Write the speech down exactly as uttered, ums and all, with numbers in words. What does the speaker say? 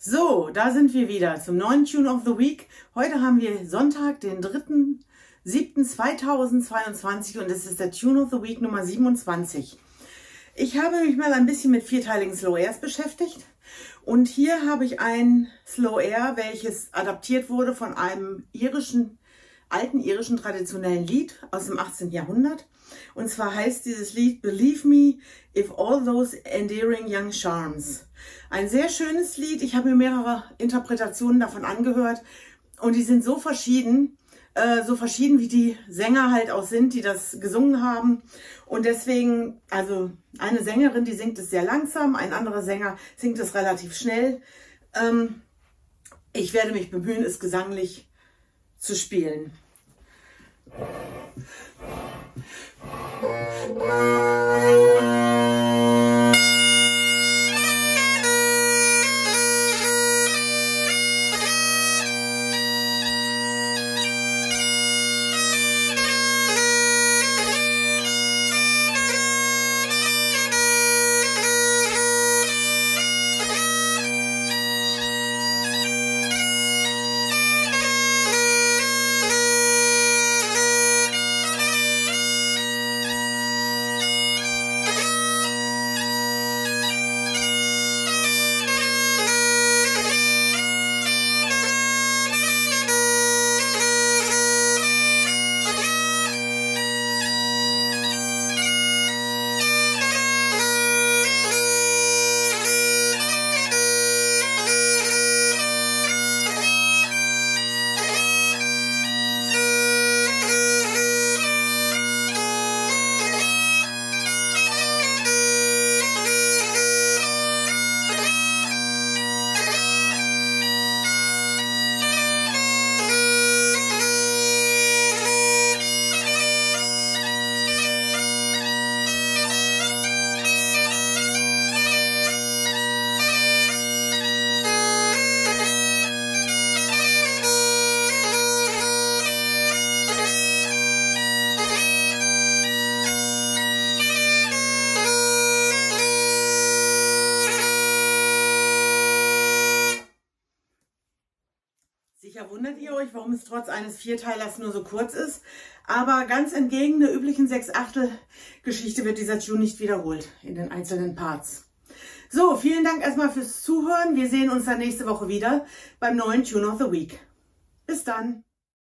So, da sind wir wieder zum neuen Tune of the Week. Heute haben wir Sonntag, den dritten siebten zweitausendzweiundzwanzig und es ist der Tune of the Week Nummer siebenundzwanzig. Ich habe mich mal ein bisschen mit vierteiligen Slow Airs beschäftigt und hier habe ich ein Slow Air, welches adaptiert wurde von einem irischen, alten irischen traditionellen Lied aus dem achtzehnten Jahrhundert. Und zwar heißt dieses Lied Believe Me If All Those Endearing Young Charms. Ein sehr schönes Lied. Ich habe mir mehrere Interpretationen davon angehört und die sind so verschieden, äh, so verschieden wie die Sänger halt auch sind, die das gesungen haben. Und deswegen, also eine Sängerin, die singt es sehr langsam, ein anderer Sänger singt es relativ schnell. Ähm, ich werde mich bemühen, es gesanglich zu spielen. Sicher wundert ihr euch, warum es trotz eines Vierteilers nur so kurz ist, aber ganz entgegen der üblichen Sechs-Achtel-Geschichte wird dieser Tune nicht wiederholt in den einzelnen Parts. So, vielen Dank erstmal fürs Zuhören. Wir sehen uns dann nächste Woche wieder beim neuen Tune of the Week. Bis dann!